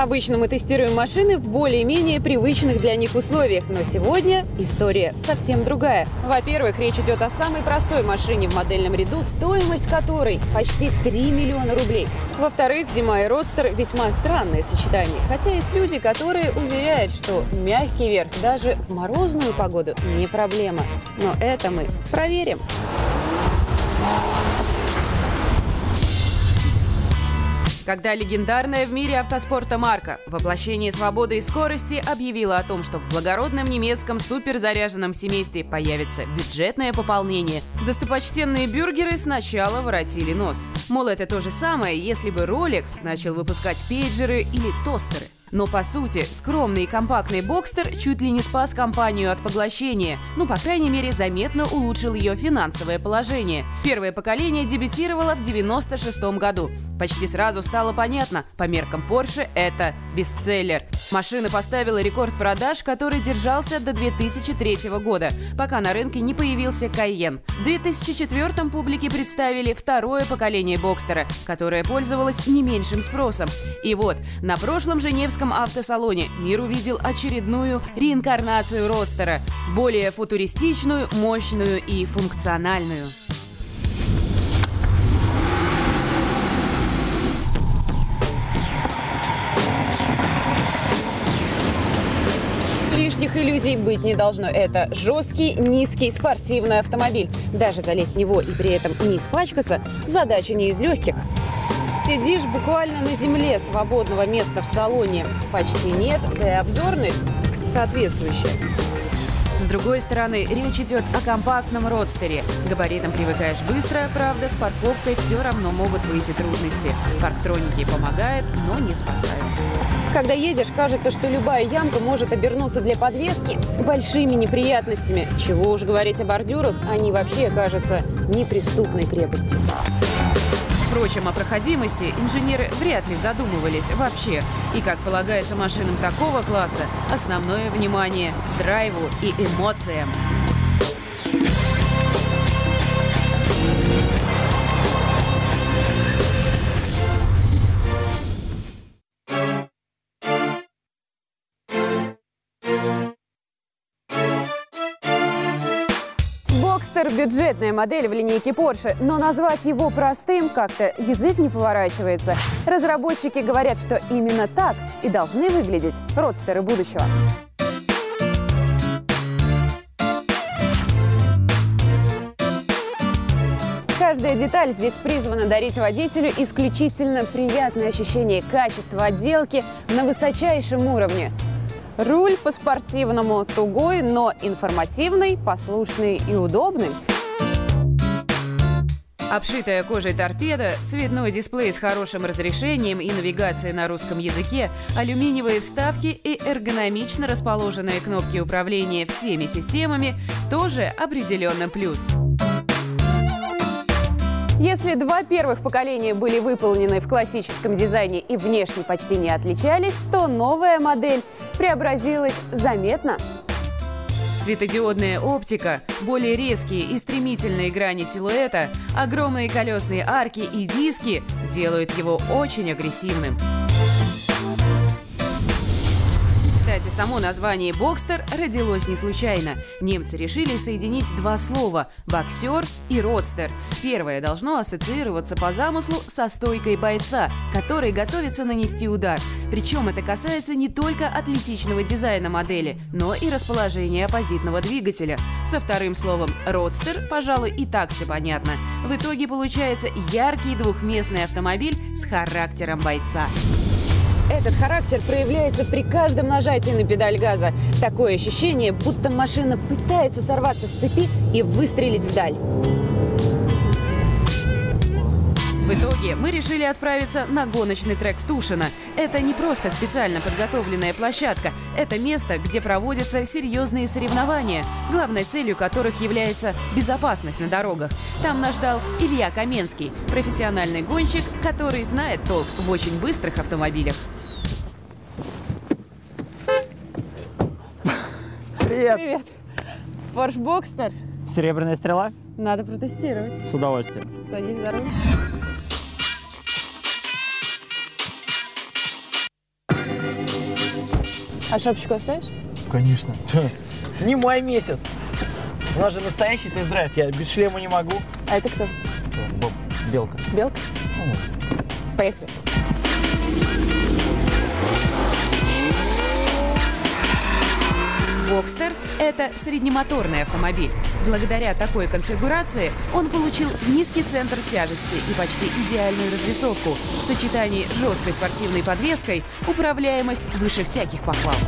Обычно мы тестируем машины в более-менее привычных для них условиях, но сегодня история совсем другая. Во-первых, речь идет о самой простой машине в модельном ряду, стоимость которой почти 3 миллиона рублей. Во-вторых, зима и родстер – весьма странное сочетание, хотя есть люди, которые уверяют, что мягкий верх даже в морозную погоду не проблема. Но это мы проверим. Когда легендарная в мире автоспорта марка воплощение свободы и скорости объявила о том, что в благородном немецком суперзаряженном семействе появится бюджетное пополнение, достопочтенные бюргеры сначала воротили нос. Мол, это то же самое, если бы Rolex начал выпускать пейджеры или тостеры. Но по сути, скромный и компактный Бокстер чуть ли не спас компанию от поглощения. Ну, по крайней мере, заметно улучшил ее финансовое положение. Первое поколение дебютировало в 1996 году. Почти сразу стало понятно, по меркам Porsche это бестселлер. Машина поставила рекорд продаж, который держался до 2003 года, пока на рынке не появился Cayenne. В 2004 публике представили второе поколение Бокстера, которое пользовалось не меньшим спросом. И вот, на прошлом женевском автосалоне мир увидел очередную реинкарнацию родстера, более футуристичную, мощную и функциональную. Лишних иллюзий быть не должно. Это жесткий, низкий спортивный автомобиль. Даже залезть в него и при этом не испачкаться – задача не из легких. Сидишь буквально на земле, свободного места в салоне почти нет, да и обзорность соответствующая. С другой стороны, речь идет о компактном родстере. К габаритам привыкаешь быстро, правда, с парковкой все равно могут выйти трудности. Парктроники помогают, но не спасают. Когда едешь, кажется, что любая ямка может обернуться для подвески большими неприятностями. Чего уж говорить о бордюрах, они вообще кажутся неприступной крепостью. Впрочем, о проходимости инженеры вряд ли задумывались вообще. И, как полагается машинам такого класса, основное внимание – драйву и эмоциям. Бокстер – бюджетная модель в линейке Porsche, но назвать его простым как-то язык не поворачивается. Разработчики говорят, что именно так и должны выглядеть родстеры будущего. Каждая деталь здесь призвана дарить водителю исключительно приятное ощущение качества отделки на высочайшем уровне. Руль по-спортивному тугой, но информативный, послушный и удобный. Обшитая кожей торпеда, цветной дисплей с хорошим разрешением и навигацией на русском языке, алюминиевые вставки и эргономично расположенные кнопки управления всеми системами – тоже определенно плюс. Если два первых поколения были выполнены в классическом дизайне и внешне почти не отличались, то новая модель преобразилась заметно. Светодиодная оптика, более резкие и стремительные грани силуэта, огромные колесные арки и диски делают его очень агрессивным. Кстати, само название «Бокстер» родилось не случайно. Немцы решили соединить два слова – «боксер» и «родстер». Первое должно ассоциироваться по замыслу со стойкой бойца, который готовится нанести удар. Причем это касается не только атлетичного дизайна модели, но и расположения оппозитного двигателя. Со вторым словом «родстер», пожалуй, и так все понятно. В итоге получается яркий двухместный автомобиль с характером бойца. Этот характер проявляется при каждом нажатии на педаль газа. Такое ощущение, будто машина пытается сорваться с цепи и выстрелить вдаль. В итоге мы решили отправиться на гоночный трек в Тушино. Это не просто специально подготовленная площадка. Это место, где проводятся серьезные соревнования, главной целью которых является безопасность на дорогах. Там нас ждал Илья Каменский, профессиональный гонщик, который знает толк в очень быстрых автомобилях. Привет! Привет! Porsche Boxster. Серебряная стрела? Надо протестировать. С удовольствием. Садись за руль. А шапочку оставишь? Конечно. Не май месяц. У нас же настоящий тест-драйв. Я без шлема не могу. А это кто? Белка. Белка? Поехали. Бокстер – это среднемоторный автомобиль. Благодаря такой конфигурации он получил низкий центр тяжести и почти идеальную развесовку. В сочетании с жесткой спортивной подвеской управляемость выше всяких похвал.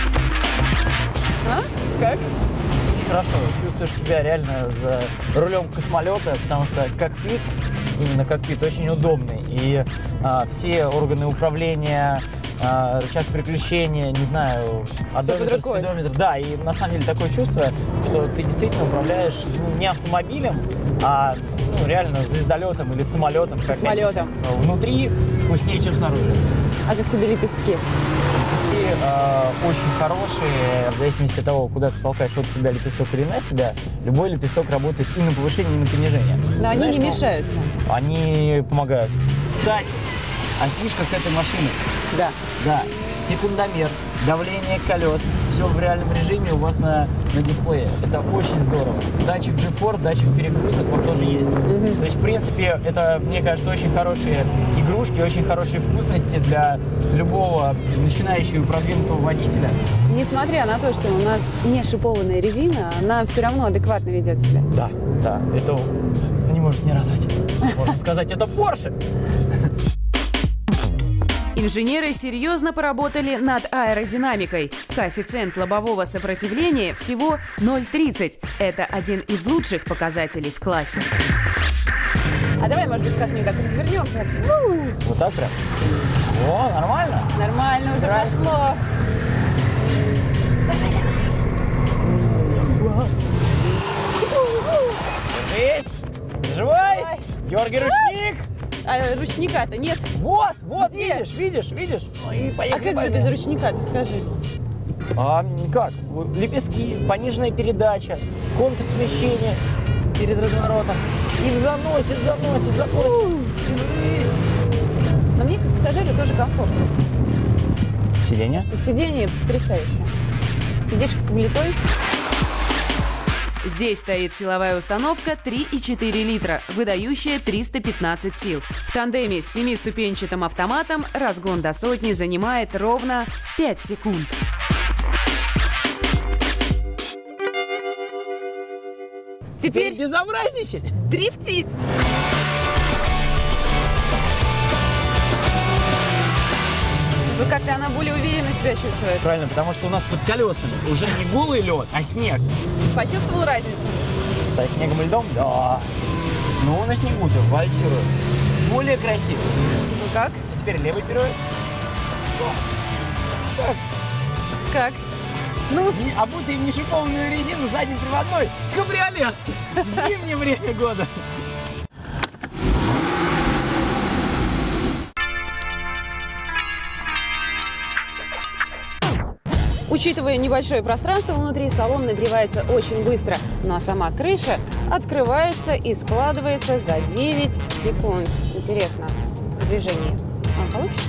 А? Как? Хорошо, чувствуешь себя реально за рулем космолета, потому что кокпит, именно кокпит, очень удобный. И все органы управления, рычаг переключения, не знаю, одометр, спидометр. Да, и на самом деле такое чувство, что ты действительно управляешь не автомобилем, а реально звездолетом или самолетом. Самолетом. Внутри вкуснее, чем снаружи. А как тебе лепестки? Лепестки очень хорошие, в зависимости от того, куда ты толкаешь от себя лепесток или на себя, любой лепесток работает и на повышение, и на понижение. Но они не мешаются. Они помогают. Кстати, о фишках этой машины. Да. Да, секундомер, давление колес, все в реальном режиме у вас на дисплее. Это очень здорово. Датчик GeForce, датчик перегрузок вам тоже есть. То есть, в принципе, это, мне кажется, очень хорошие игрушки, очень хорошие вкусности для любого начинающего и продвинутого водителя. Несмотря на то, что у нас не шипованная резина, она все равно адекватно ведет себя. Да, да, это не может не радовать. Можно сказать, это Porsche. Инженеры серьезно поработали над аэродинамикой. Коэффициент лобового сопротивления всего 0,30. Это один из лучших показателей в классе. А давай, может быть, как-нибудь так развернемся. Вот так прям? О, нормально? Нормально, уже пошло. Есть? Живой? Дергай ручник. А ручника-то нет. Вот, Где? видишь. И поехали, А как же без ручника, ты скажи? Как? Лепестки, пониженная передача, контрсмещение перед разворотом. И в заносе. Но мне, как пассажиру, тоже комфортно. Сиденье? Сиденье потрясающее. Сидишь как влитой. Здесь стоит силовая установка 3,4 литра, выдающая 315 сил. В тандеме с 7-ступенчатым автоматом разгон до сотни занимает ровно 5 секунд. Теперь безобразничать. дрифтить. Ну, как-то она более уверенно себя чувствует. Правильно, потому что у нас под колесами уже не голый лед, а снег. Почувствовал разницу? Со снегом и льдом? Да. Ну, на снегу-то вальсирует. Более красиво. Ну как? А теперь левый пируэт. Как? Ну, Обутый в нешипованную резину заднеприводной кабриолет в зимнее время года. учитывая небольшое пространство внутри, салон нагревается очень быстро, ну а сама крыша открывается и складывается за 9 секунд. Интересно, в движении получится?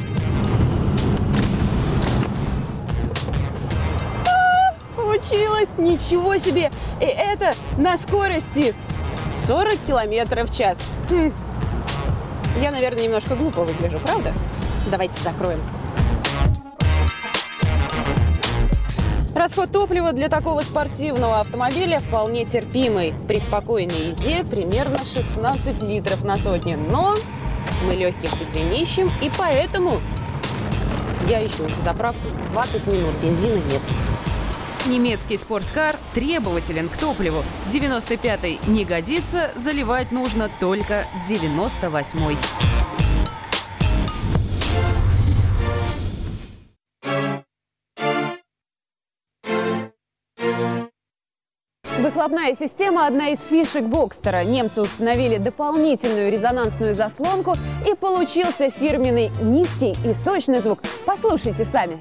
Получилось! Ничего себе! И это на скорости 40 километров в час. Я, наверное, немножко глупо выгляжу, правда? Давайте закроем. Расход топлива для такого спортивного автомобиля вполне терпимый. При спокойной езде примерно 16 литров на сотню. Но мы легких людей не ищем, и поэтому я ищу заправку 20 минут, бензина нет. Немецкий спорткар требователен к топливу. 95-й не годится, заливать нужно только 98-й. Выхлопная система – одна из фишек Бокстера. Немцы установили дополнительную резонансную заслонку, и получился фирменный низкий и сочный звук. Послушайте сами.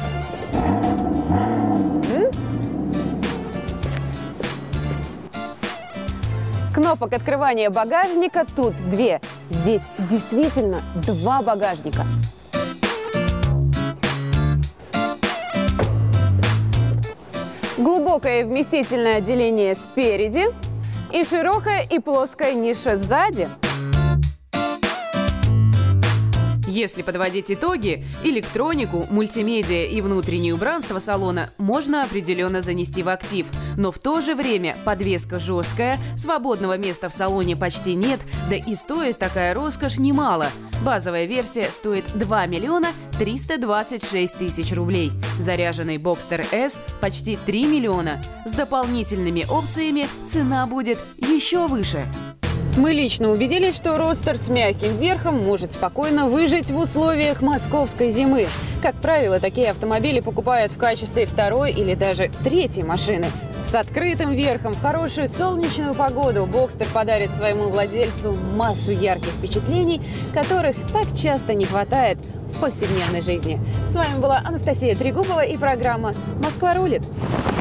Кнопок открывания багажника тут 2. Здесь действительно 2 багажника. Глубокое и вместительное отделение спереди и широкая и плоская ниша сзади. Если подводить итоги, электронику, мультимедиа и внутреннее убранство салона можно определенно занести в актив. Но в то же время подвеска жесткая, свободного места в салоне почти нет, да и стоит такая роскошь немало. Базовая версия стоит 2 миллиона 326 тысяч рублей. Заряженный Boxster S почти 3 миллиона. С дополнительными опциями цена будет еще выше. Мы лично убедились, что Родстер с мягким верхом может спокойно выжить в условиях московской зимы. Как правило, такие автомобили покупают в качестве второй или даже третьей машины. С открытым верхом в хорошую солнечную погоду Boxster подарит своему владельцу массу ярких впечатлений, которых так часто не хватает в повседневной жизни. С вами была Анастасия Трегубова и программа «Москва рулит».